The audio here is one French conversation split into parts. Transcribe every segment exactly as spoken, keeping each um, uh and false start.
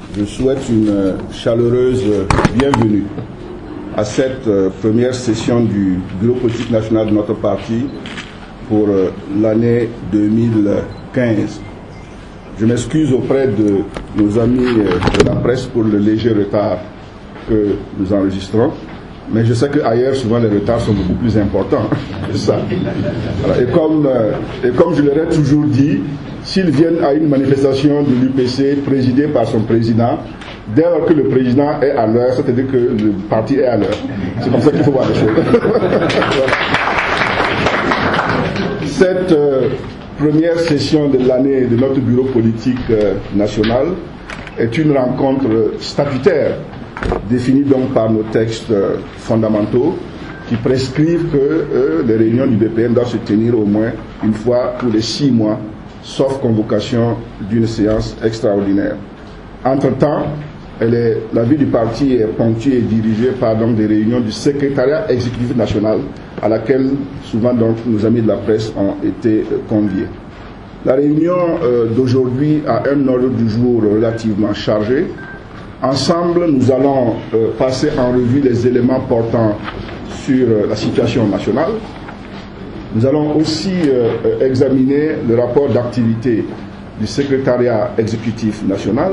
Je souhaite une chaleureuse bienvenue à cette première session du Bureau politique national de notre parti pour l'année deux mille quinze. Je m'excuse auprès de nos amis de la presse pour le léger retard que nous enregistrons, mais je sais qu'ailleurs, souvent, les retards sont beaucoup plus importants. C'est ça. Voilà. Et, comme, et comme je leur ai toujours dit, s'ils viennent à une manifestation de l'U P C présidée par son président, dès lors que le président est à l'heure, c'est-à-dire que le parti est à l'heure. C'est comme ça qu'il faut voir les choses. Cette euh, première session de l'année de notre bureau politique euh, national est une rencontre statutaire définie donc par nos textes euh, fondamentaux qui prescrivent que euh, les réunions du B P N doivent se tenir au moins une fois tous les six mois, sauf convocation d'une séance extraordinaire. Entre-temps, elle est, la vie du parti est ponctuée et dirigée par donc, des réunions du secrétariat exécutif national à laquelle souvent donc, nos amis de la presse ont été euh, conviés. La réunion euh, d'aujourd'hui a un ordre du jour relativement chargé. Ensemble, nous allons euh, passer en revue les éléments portant sur euh, la situation nationale. Nous allons aussi euh, examiner le rapport d'activité du secrétariat exécutif national.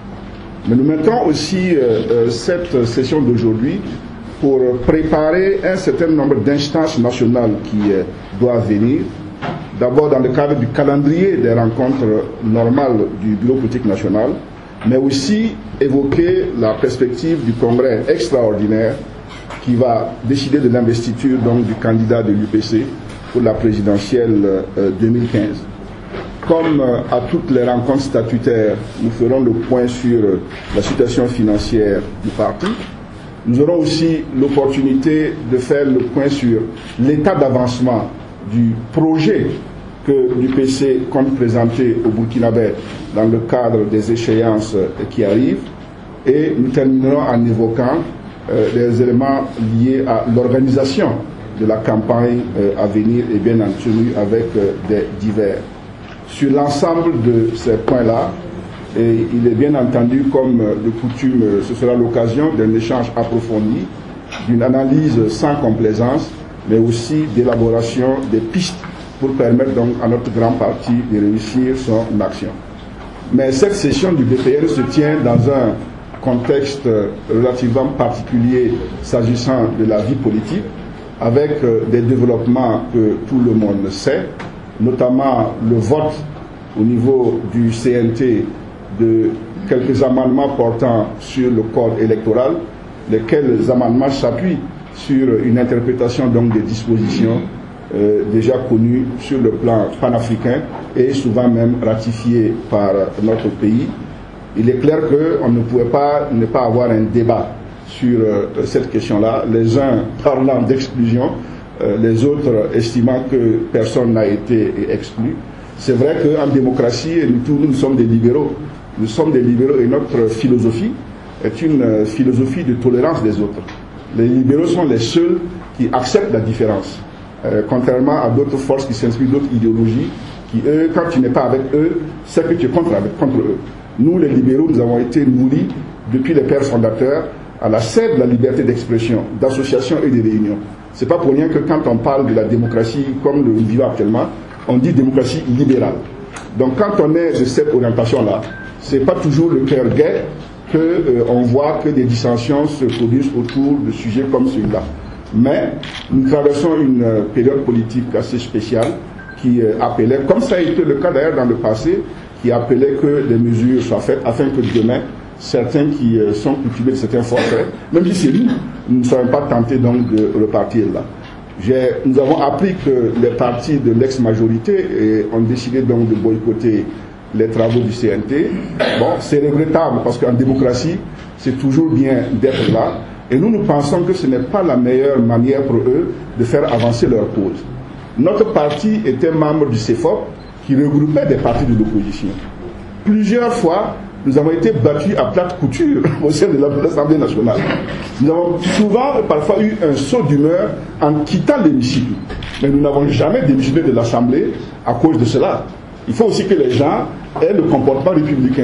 Mais nous mettons aussi euh, euh, cette session d'aujourd'hui pour préparer un certain nombre d'instances nationales qui euh, doivent venir. D'abord dans le cadre du calendrier des rencontres normales du Bureau politique national, mais aussi évoquer la perspective du congrès extraordinaire qui va décider de l'investiture donc du candidat de l'U P C pour la présidentielle euh, deux mille quinze. Comme euh, à toutes les rencontres statutaires, nous ferons le point sur euh, la situation financière du parti. Nous aurons aussi l'opportunité de faire le point sur l'état d'avancement du projet que l'U P C compte présenter au Burkinabé dans le cadre des échéances euh, qui arrivent. Et nous terminerons en évoquant euh, des éléments liés à l'organisation de la campagne euh, à venir et bien entendu avec euh, des divers. Sur l'ensemble de ces points-là, et il est bien entendu, comme de coutume, ce sera l'occasion d'un échange approfondi, d'une analyse sans complaisance, mais aussi d'élaboration des pistes pour permettre donc à notre grand parti de réussir son action. Mais cette session du B P N se tient dans un contexte relativement particulier s'agissant de la vie politique, avec des développements que tout le monde sait, notamment le vote au niveau du C N T de quelques amendements portant sur le code électoral, lesquels amendements s'appuient sur une interprétation donc des dispositions euh, déjà connues sur le plan panafricain et souvent même ratifiées par notre pays. Il est clair qu'on ne pouvait pas ne pas avoir un débat sur euh, cette question-là, les uns parlant d'exclusion, euh, les autres estimant que personne n'a été exclu. C'est vrai qu'en démocratie, nous tous nous sommes des libéraux. Nous sommes des libéraux et notre philosophie est une euh, philosophie de tolérance des autres. Les libéraux sont les seuls qui acceptent la différence, euh, contrairement à d'autres forces qui s'inscrivent d'autres idéologies, qui eux, quand tu n'es pas avec eux, c'est que tu es contre, avec, contre eux. Nous, les libéraux, nous avons été nourris depuis les pères fondateurs à la sève de la liberté d'expression, d'association et de réunion. C'est pas pour rien que quand on parle de la démocratie comme nous vivons actuellement, on dit démocratie libérale. Donc quand on est de cette orientation-là, c'est pas toujours le cœur gai que euh, on voit que des dissensions se produisent autour de sujets comme celui-là. Mais nous traversons une euh, période politique assez spéciale qui euh, appelait, comme ça a été le cas d'ailleurs dans le passé, qui appelait que des mesures soient faites afin que demain, certains qui euh, sont coutumés de certains forfaits, même si c'est nous, nous ne serons pas tentés donc de repartir là. Nous avons appris que les partis de l'ex-majorité ont décidé donc de boycotter les travaux du C N T. Bon, c'est regrettable parce qu'en démocratie, c'est toujours bien d'être là. Et nous, nous pensons que ce n'est pas la meilleure manière pour eux de faire avancer leur cause. Notre parti était membre du C E F O P qui regroupait des partis de l'opposition. Plusieurs fois, nous avons été battus à plate couture au sein de l'Assemblée nationale. Nous avons souvent, parfois, eu un saut d'humeur en quittant l'hémicycle. Mais nous n'avons jamais démissionné de l'Assemblée à cause de cela. Il faut aussi que les gens aient le comportement républicain.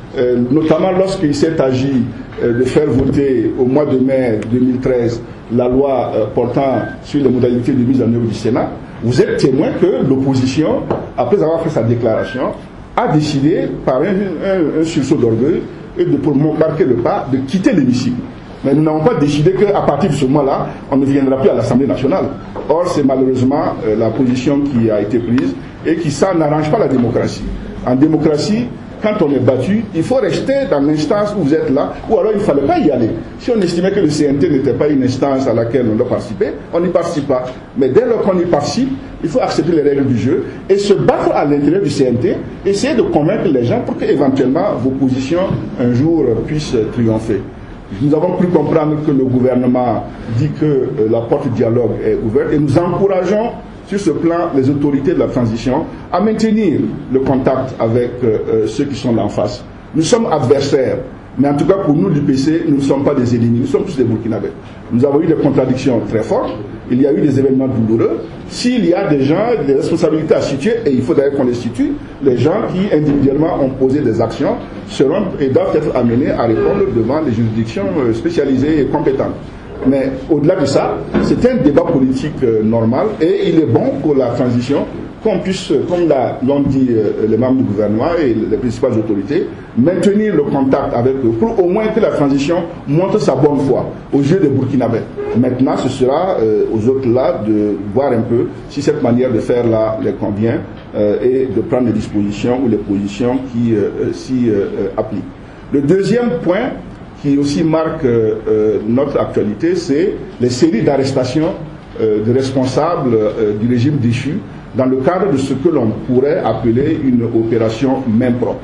euh, notamment lorsqu'il s'est agi euh, de faire voter au mois de mai deux mille treize la loi euh, portant sur les modalités de mise en œuvre du Sénat, vous êtes témoin que l'opposition, après avoir fait sa déclaration, a décidé, par un, un, un sursaut d'orgueil, et de, pour marquer le pas, de quitter l'hémicycle. Mais nous n'avons pas décidé qu'à partir de ce moment-là, on ne viendra plus à l'Assemblée nationale. Or, c'est malheureusement euh, la position qui a été prise et qui, ça, n'arrange pas la démocratie. En démocratie, quand on est battu, il faut rester dans l'instance où vous êtes là, ou alors il ne fallait pas y aller. Si on estimait que le C N T n'était pas une instance à laquelle on doit participer, on n'y participe pas. Mais dès lors qu'on y participe, il faut accepter les règles du jeu et se battre à l'intérieur du C N T, essayer de convaincre les gens pour qu'éventuellement vos positions un jour puissent triompher. Nous avons pu comprendre que le gouvernement dit que euh, la porte du dialogue est ouverte et nous encourageons sur ce plan les autorités de la transition à maintenir le contact avec euh, ceux qui sont en face. Nous sommes adversaires, mais en tout cas pour nous, l'U P C, nous ne sommes pas des ennemis, nous sommes tous des Burkinabés. Nous avons eu des contradictions très fortes, il y a eu des événements douloureux. S'il y a des gens, des responsabilités à situer, et il faut d'ailleurs qu'on les situe, les gens qui individuellement ont posé des actions seront et doivent être amenés à répondre devant les juridictions spécialisées et compétentes. Mais au-delà de ça, c'est un débat politique euh, normal et il est bon pour la transition qu'on puisse, comme l'ont dit euh, les membres du gouvernement et les principales autorités, maintenir le contact avec eux pour au moins que la transition montre sa bonne foi aux yeux des Burkinabés. Maintenant, ce sera euh, aux autres là de voir un peu si cette manière de faire là les convient euh, et de prendre les dispositions ou les positions qui euh, s'y euh, appliquent. Le deuxième point qui aussi marque euh, notre actualité, c'est les séries d'arrestations euh, de responsables euh, du régime déchu dans le cadre de ce que l'on pourrait appeler une opération main propre.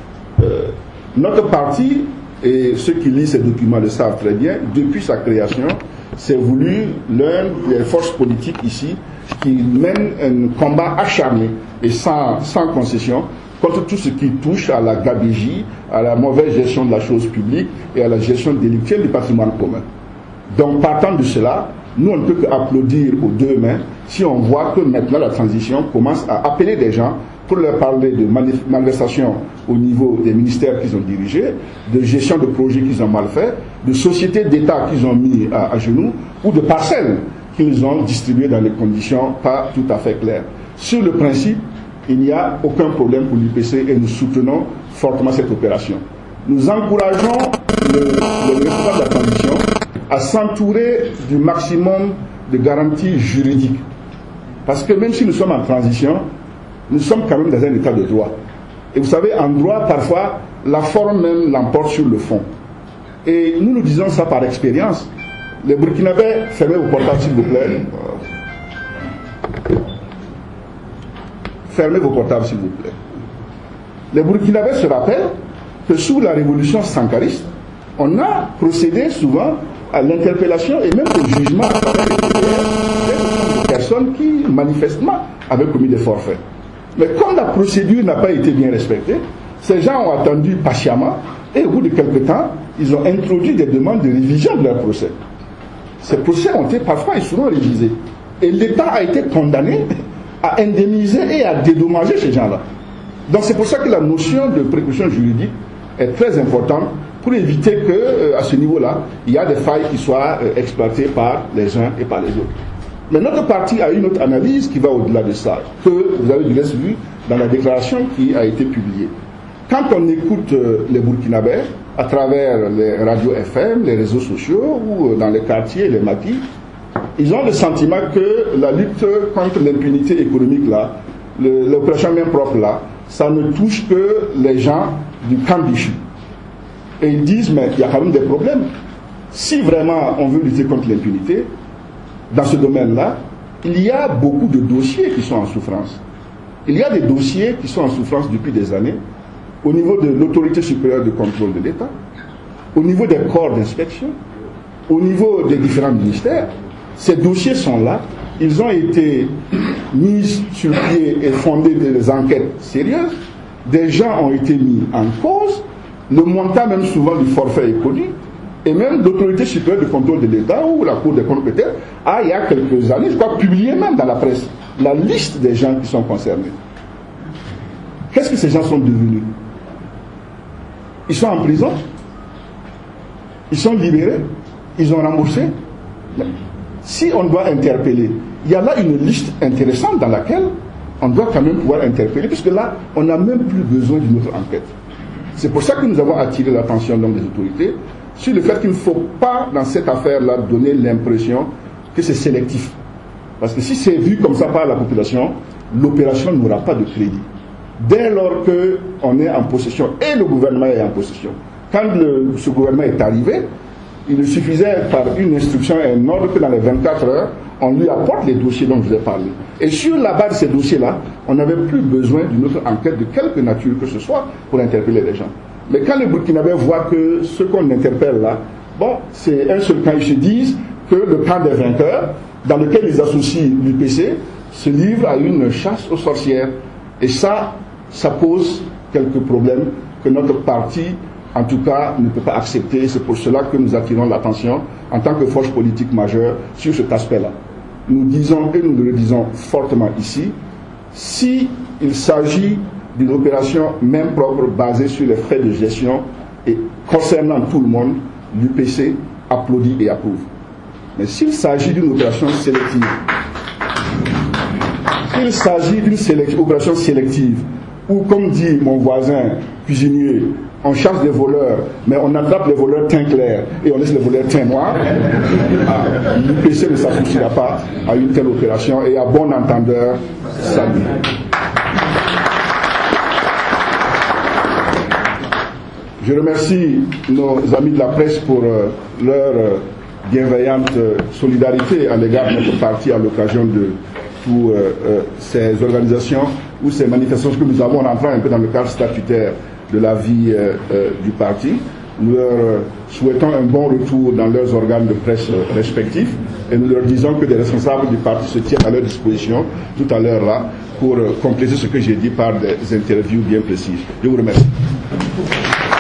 Euh, notre parti, et ceux qui lisent ces documents le savent très bien, depuis sa création, c'est voulu l'un des forces politiques ici qui mène un combat acharné et sans, sans concession contre tout ce qui touche à la gabegie, à la mauvaise gestion de la chose publique et à la gestion délictuelle du patrimoine commun. Donc, partant de cela, nous, on ne peut qu'applaudir aux deux mains si on voit que maintenant la transition commence à appeler des gens pour leur parler de malversations au niveau des ministères qu'ils ont dirigés, de gestion de projets qu'ils ont mal fait, de sociétés d'État qu'ils ont mis à, à genoux, ou de parcelles qu'ils ont distribuées dans des conditions pas tout à fait claires. Sur le principe, il n'y a aucun problème pour l'U P C et nous soutenons fortement cette opération. Nous encourageons le, le responsable de la transition à s'entourer du maximum de garanties juridiques. Parce que même si nous sommes en transition, nous sommes quand même dans un état de droit. Et vous savez, en droit, parfois, la forme même l'emporte sur le fond. Et nous nous disons ça par expérience. Les Burkinabés, fermez vos portables s'il vous plaît. Fermez vos portables s'il vous plaît. Les Burkinabés se rappellent que sous la révolution sankariste, on a procédé souvent à l'interpellation et même au jugement des personnes qui manifestement avaient commis des forfaits. Mais comme la procédure n'a pas été bien respectée, ces gens ont attendu patiemment et au bout de quelque temps, ils ont introduit des demandes de révision de leur procès. Ces procès ont été parfois et souvent révisés. Et l'État a été condamné à indemniser et à dédommager ces gens-là. Donc c'est pour ça que la notion de précaution juridique est très importante pour éviter que, euh, à ce niveau-là, il y a des failles qui soient euh, exploitées par les uns et par les autres. Mais notre parti a une autre analyse qui va au-delà de ça, que vous avez du reste vu dans la déclaration qui a été publiée. Quand on écoute euh, les Burkinabés, à travers les radios F M, les réseaux sociaux, ou euh, dans les quartiers, les maquis, ils ont le sentiment que la lutte contre l'impunité économique, là, l'opération main propre, là, ça ne touche que les gens du camp déchu. Et ils disent, mais il y a quand même des problèmes. Si vraiment on veut lutter contre l'impunité, dans ce domaine-là, il y a beaucoup de dossiers qui sont en souffrance. Il y a des dossiers qui sont en souffrance depuis des années, au niveau de l'autorité supérieure de contrôle de l'État, au niveau des corps d'inspection, au niveau des différents ministères. Ces dossiers sont là, ils ont été mis sur pied et fondés des enquêtes sérieuses, des gens ont été mis en cause, le montant même souvent du forfait est connu, et même l'autorité supérieure de contrôle de l'État, ou la Cour des comptes peut-être, a il y a quelques années, je crois, publié même dans la presse, la liste des gens qui sont concernés. Qu'est-ce que ces gens sont devenus? Ils sont en prison. Ils sont libérés. Ils ont remboursé. Mais si on doit interpeller, il y a là une liste intéressante dans laquelle on doit quand même pouvoir interpeller, puisque là, on n'a même plus besoin d'une autre enquête. C'est pour ça que nous avons attiré l'attention des autorités sur le fait qu'il ne faut pas, dans cette affaire-là, donner l'impression que c'est sélectif. Parce que si c'est vu comme ça par la population, l'opération n'aura pas de crédit. Dès lors qu'on est en possession, et le gouvernement est en possession, quand le, ce gouvernement est arrivé, il suffisait par une instruction et un ordre que dans les vingt-quatre heures, on lui apporte les dossiers dont je vous ai parlé. Et sur la base de ces dossiers-là, on n'avait plus besoin d'une autre enquête de quelque nature que ce soit pour interpeller les gens. Mais quand les Burkinabés voient que ce qu'on interpelle là, bon, c'est un seul camp, ils se disent que le camp des vainqueurs, dans lequel ils associent l'U P C, se livre à une chasse aux sorcières. Et ça, ça pose quelques problèmes que notre parti, en tout cas, ne peut pas accepter. C'est pour cela que nous attirons l'attention, en tant que force politique majeure, sur cet aspect-là. Nous disons, et nous le disons fortement ici, si il s'agit d'une opération même propre basée sur les frais de gestion et concernant tout le monde, l'U P C applaudit et approuve. Mais s'il s'agit d'une opération sélective, s'il s'agit d'une sélection, opération sélective, où, comme dit mon voisin cuisinier, on chasse des voleurs, mais on attrape les voleurs teint clair et on laisse les voleurs teint noir, ah, l'U P C ne s'associera pas à une telle opération et à bon entendeur, salut. Je remercie nos amis de la presse pour euh, leur euh, bienveillante euh, solidarité à l'égard de notre parti à l'occasion de toutes euh, euh, ces organisations ou ces manifestations que nous avons rentrées un peu dans le cadre statutaire de la vie euh, euh, du parti. Nous leur euh, souhaitons un bon retour dans leurs organes de presse euh, respectifs et nous leur disons que des responsables du parti se tiennent à leur disposition tout à l'heure là pour euh, compléter ce que j'ai dit par des interviews bien précises. Je vous remercie.